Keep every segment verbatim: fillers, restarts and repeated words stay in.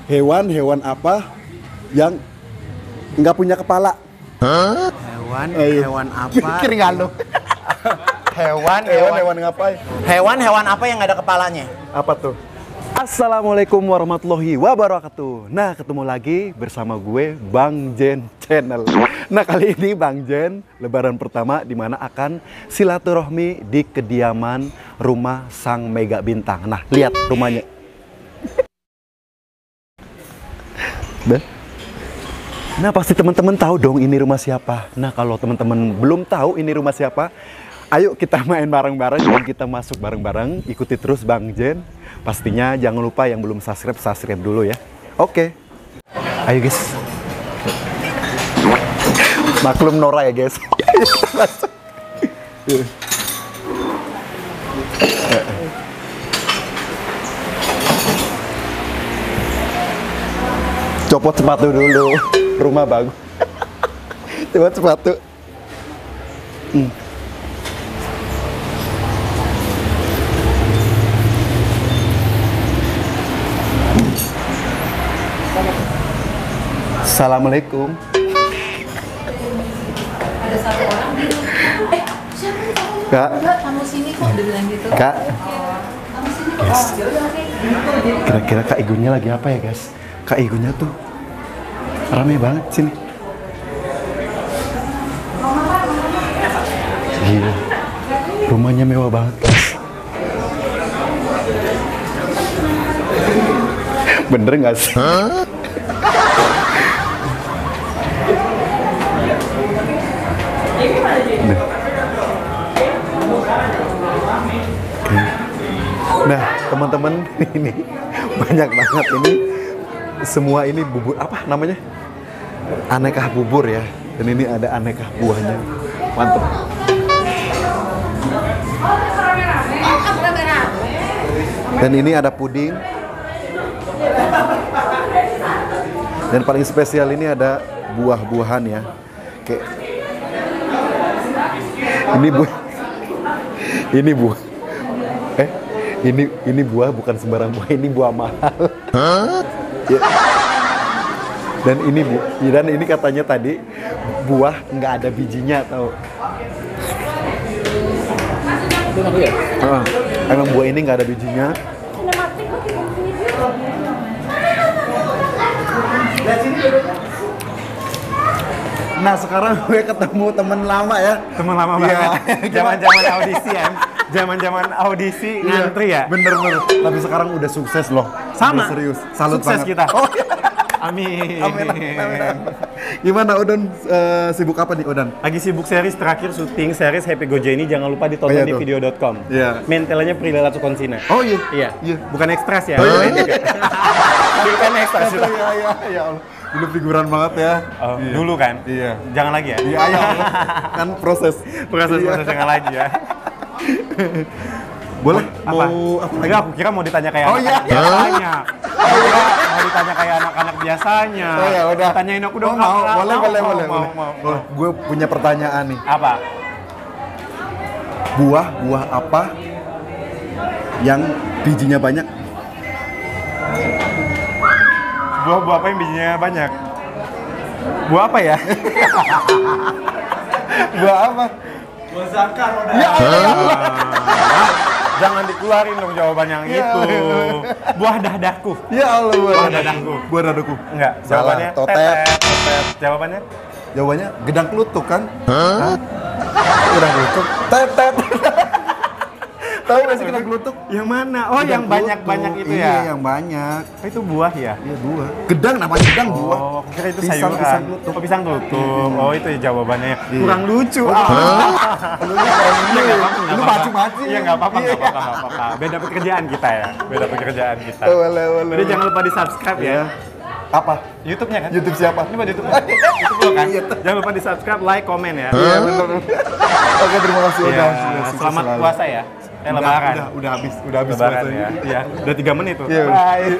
Hewan-hewan apa yang nggak punya kepala? Hah? Hewan, Ayo. hewan apa? Mikir nggak lo? hewan, hewan, hewan ngapain? Hewan, hewan apa yang nggak ada kepalanya? Apa tuh? Assalamualaikum warahmatullahi wabarakatuh. Nah, ketemu lagi bersama gue Bang Jen Channel. Nah, kali ini Bang Jen lebaran pertama di mana akan silaturahmi di kediaman rumah sang mega bintang. Nah, lihat rumahnya. Nah, pasti teman-teman tahu dong ini rumah siapa. Nah, kalau teman-teman belum tahu ini rumah siapa, ayo kita main bareng-bareng dan kita masuk bareng-bareng. Ikuti terus Bang Jen. Pastinya jangan lupa yang belum subscribe, subscribe dulu ya. Oke. Ayo guys. Maklum Nora ya guys. Copot sepatu dulu. Rumah bagus. Copot sepatu. Hmm. Assalamualaikum. Ada satu orang bilang, eh siapa nih kamu? Kak. Enggak, kamu sini kok, dia bilang gitu. Kak. Oh, kamu sini kok. Yes. Oh, yaudah oke. Kira-kira Kak Igunya lagi apa ya guys? Kak Igunya tuh rame banget sini. Iya. Rumahnya mewah banget guys. Bener nggak sih? Huh? Nah, teman-teman, ini banyak banget ini. Semua ini bubur apa namanya? Aneka bubur ya. Dan ini ada aneka buahnya. Mantap. Dan ini ada puding. Dan paling spesial ini ada buah-buahan ya. Kayak ini buah. Ini buah. Eh, ini ini buah bukan sembarang buah, ini buah mahal. Hah? Ya. Dan ini bu, dan ini katanya tadi buah nggak ada bijinya tau. Uh, emang buah ini nggak ada bijinya. Nah, sekarang gue ketemu temen lama ya. Temen lama Iya. banget. Zaman-zaman audisi ya. Zaman-zaman audisi ngantri ya. Bener-bener. Tapi sekarang udah sukses loh. Sama. Udah serius. Salut Sukses banget. kita. Oh, iya. Amin. Amin, amin, amin. Gimana Odan, uh, sibuk apa nih Odan? Lagi sibuk series terakhir syuting series Happy Goja ini, jangan lupa ditonton Oh, iya di tuh. video dot com. Iya. Mentelnya Prilly Latukonsina. Oh iya. Iya. Iya. Bukan ekstras ya. Oh, iya. Bukan ekstras. Iya, iya, iya, ya Allah. Dulu figuran banget ya. Oh, Iya. Dulu kan? Iya. Jangan lagi ya? Iya, ya Allah. Kan proses. Proses-proses Iya. jangan lagi ya. Boleh? Apa? Mau apa lagi? Enggak, aku kira mau ditanya kayak Oh, anak-anak iya. biasanya. Aku kira mau ditanya kayak anak-anak biasanya. Oh ya udah. Tanyain aku dong. Oh, mau, apa? boleh, Mau, boleh, mau, boleh, mau, boleh. mau, Oh, mau. gue punya pertanyaan nih. Apa? Buah, buah apa yang bijinya banyak? Buah-buah apa yang bijinya banyak? Buah apa ya? Buah apa? Buah zakar udah. Ya Allah. Jangan dikeluarin dong jawaban yang Ya, itu. Allah. Buah dadaku. Ya Allah, buah Buah dadaku. dadaku. Buah dadaku. Enggak, Salah. jawabannya Totet. tetet. Jawabannya? Jawabannya gedang kelutuk kan? Hah? Gedang kelutuk. Tetet. Tahu nggak sih gedang kelutuk? Yang mana? Oh, Gedang yang banyak-banyak kelutuk. itu Iya, ya? yang banyak. Oh, itu buah ya? Iya, buah. Gedang namanya gedang buah. Oh, aku kira itu Pisang, sayuran. pisang kelutuk. Oh, pisang kelutuk. Oh, itu ya jawabannya. Iya. Kurang lucu. Oh, Ah. Lu ini orang ini. Iya, nggak apa-apa, nggak Lu apa-apa. macu-macu. Iya, nggak apa-apa, nggak Iya. apa-apa, nggak apa-apa. Beda pekerjaan kita ya. Beda pekerjaan kita. Boleh, boleh. Jadi jangan lupa di-subscribe ya. Apa? YouTube-nya kan? YouTube siapa? Ini buat YouTube. YouTube lo kan? Iya. Jangan lupa di-subscribe, like, komen ya. Iya, benar. Oke, terima kasih Iya, udah. sudah sukses selamat selalu. puasa ya. Eh, Udah, lebaran. Udah, udah habis, udah habis Lebaran puasanya. ya. Iya, udah tiga menit tuh. Iya. Bye.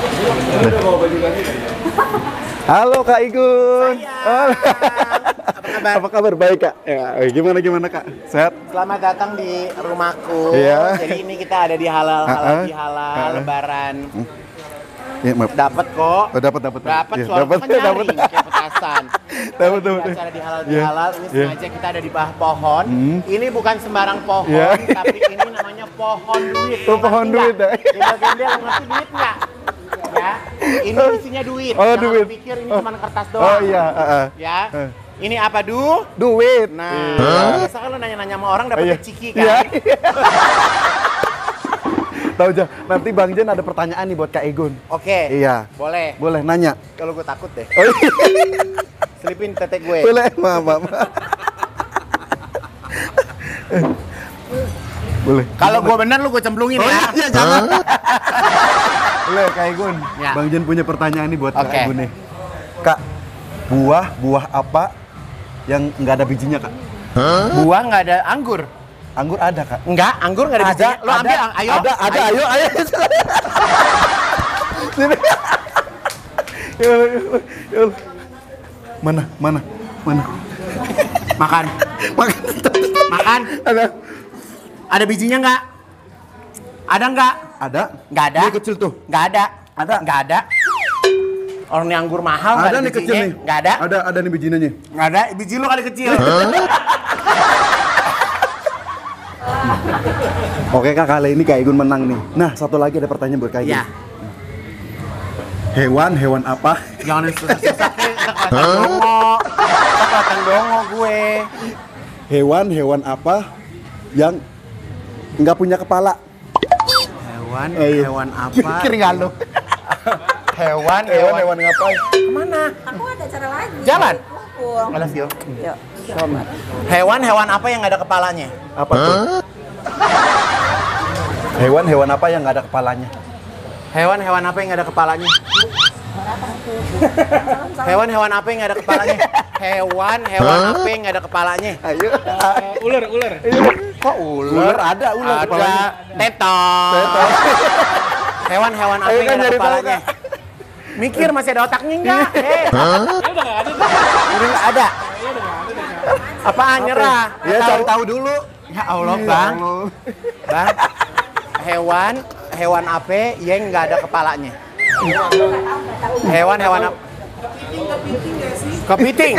Halo Kak Igun. Halo. Apa kabar? Apa kabar? Baik Kak. Ya, gimana gimana Kak? Sehat? Selamat datang di rumahku. Iya. Jadi ini kita ada di halal, halal Ha-ha. di halal Ha-ha. lebaran. Ya, maaf. Dapat kok. Oh, dapat dapat. Dapat Iya, soalnya dapat kan nyaring dapat. kayak petasan. Dapat Di dapat. acara di halal di Iya. halal ini Iya. sengaja kita ada di bawah pohon. Hmm. Ini bukan sembarang pohon, Iya. tapi ini namanya pohon duit. Oh, Lo pohon ngerti duit, nggak? ya. Gembel-gembel, lo ngerti duit nggak? Ya, ini isinya duit. Oh, Jangan duit. lo pikir ini Oh. cuma kertas doang. Oh iya, heeh. Ya, Eh. ini apa du? Duit. Nah, biasa kan lo nanya-nanya sama orang Oh, iya. dapetnya ciki Iya. kan? Tahu aja, nanti Bang Jen ada pertanyaan nih buat Kak Egun. Oke. Iya. Boleh. Boleh nanya? Kalau gue takut deh. Oh, iya. Selipin tetek gue. Boleh, maaf, maaf. Boleh. Kalau gue bener lu gue cemplungin Oh, ya. iya, jangan. Boleh, Kak Egun. Ya. Bang Jen punya pertanyaan nih buat Kak Oke. Egun nih. Kak, buah buah apa yang nggak ada bijinya, Kak? Buah nggak ada anggur. Anggur ada, Kak. Enggak, anggur nggak ada, Ada, bijinya. Lo ambil, ada, ayo. ada, ada, ayo, ayo. Sini. Ya Allah, ya Allah, ya Allah. Mana, mana, mana? Makan. Makan. Makan. Ada, Ada bijinya nggak? Ada nggak? ada. Nggak ada. Ini kecil tuh. Nggak ada. Ada. Nggak ada. Orang nih anggur mahal nggak Ada ada nih kecil bijinya. nih. Nggak ada. Ada, ada nih bijinya nih. Nggak ada. Biji lo kali kecil. Oke Kak, kali ini Kak Egun menang nih. Nah, satu lagi ada pertanyaan buat Kak Egun. Iya. Hewan, hewan apa? Jangan yang susah-susah. Kita kelihatan dongo. Kita kelihatan dongo gue. Hewan, hewan apa yang nggak punya kepala? Hewan, Ayo. hewan apa? Mikir nggak lo? Hewan, Hewan, hewan. hewan ngapain? Kemana? Aku ada cara lagi. Jalan. Pulang. I love you. Yuk. Hewan, hewan apa yang nggak ada kepalanya? Apa tuh? Hewan, hewan apa yang nggak ada kepalanya? Hewan, hewan apa yang nggak ada kepalanya? Hewan, hewan apa yang nggak ada kepalanya? Hewan, hewan apa yang nggak ada kepalanya? Ayo. Ular, ular. Kok Ular ada, ular Ada. kepalanya. Tetot. Tetot. Hewan, hewan apa Ayo yang kan nggak ada nyari tahu, kepalanya? Mikir masih ada otaknya nggak? Eh, udah nggak ada. Apaan nyerah? Ya, Tahu. cari tahu dulu. Ya Allah, Ya Bang. Allah. Bang, hewan, hewan apa yang nggak ada kepalanya? Hewan, hewan apa? Kepiting.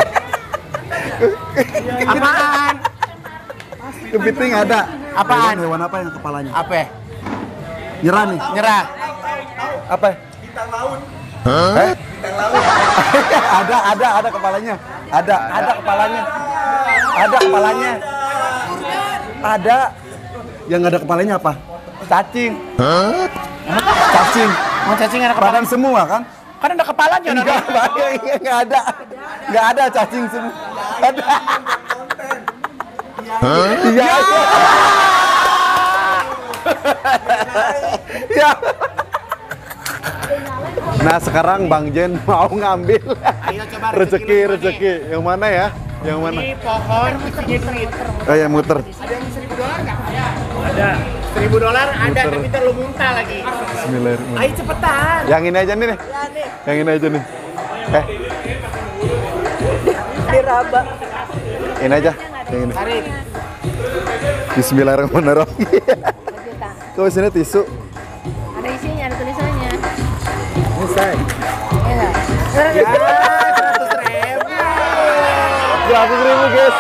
Apaan? Kepiting ada. Apaan? Hewan, hewan apa yang kepalanya? Apa? Nyerah nih. Nyerah. Apa? Bintang laut. Eh? ada, ada, ada kepalanya. Ada, ada kepalanya. Ada kepalanya. Ada. Yang nggak ada kepalanya apa? Cacing. Cacing. Mau cacing ada kepala? Badan semua kan? Kan ada kepalanya. Enggak, Nona. iya, nggak ada. Nggak ada cacing semua. Ada. Iya. Ya. Nah sekarang Bang Jen mau ngambil Ayo coba rezeki rezeki lu rezeki yang mana ya? Yang mana? Ini pohon isinya duit. Oh ya muter. Ada yang seribu dolar nggak? Ada. Seribu dolar ada, Muter. tapi ntar lu muntah lagi. Bismillahirrahmanirrahim. Ayo cepetan. Yang ini aja nih nih. Yang ini aja nih. Eh, Diraba. ini aja. Yang ini. Tarik. Bismillahirrahmanirrahim. Kau sini tisu. Ada isinya, ada tulisannya. Selesai. Ya nggak? Ya, seratus ribu. Seratus ribu guys.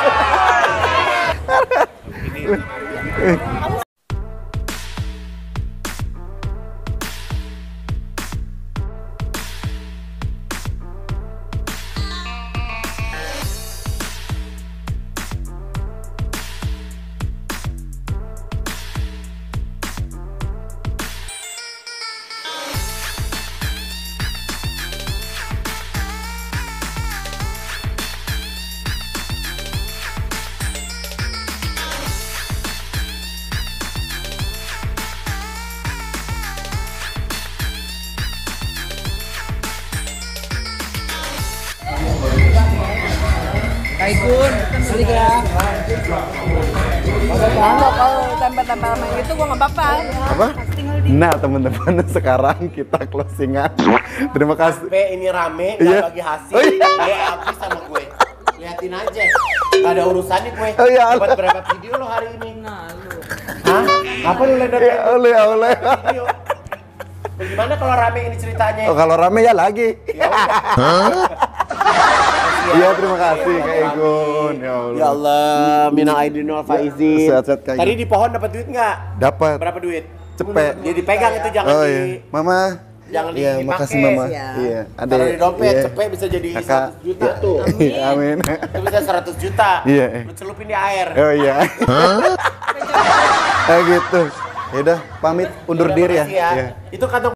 Kalau kalau tempel-tempel sama itu gua nggak apa-apa. Apa? Nah teman-teman sekarang kita closingan. Terima kasih. Sampai ini rame, nggak Iya. bagi hasil, Oh, iya. dia habis sama gue. Liatin aja, nggak ada urusannya gue. Oh, iya. Dapat berapa video lo hari ini? Hah? Apa lu lihat dari Ya oleh oleh. video? Bagaimana kalau rame ini ceritanya? Oh, kalau rame ya lagi. Ya udah. Iya, terima kasih Kak Egon. Ya Allah. Ya Allah, minal aidin wal faizin. Sehat-sehat, Kak Tadi Egon. di pohon dapat duit nggak? Dapat. Berapa duit? Cepet. Dia dipegang itu jangan Oh di iya, Mama. jangan Iya, dipakai. makasih Mama. Ya. Iya, ada. Taruh di dompet, Iya. cepet bisa jadi Kakak. seratus juta tuh. Amin. Itu bisa seratus juta. Iya. Lu celupin di air. Oh iya. Eh gitu. Ya udah, pamit undur Udah, diri ya. makasih ya. Iya. Itu kantong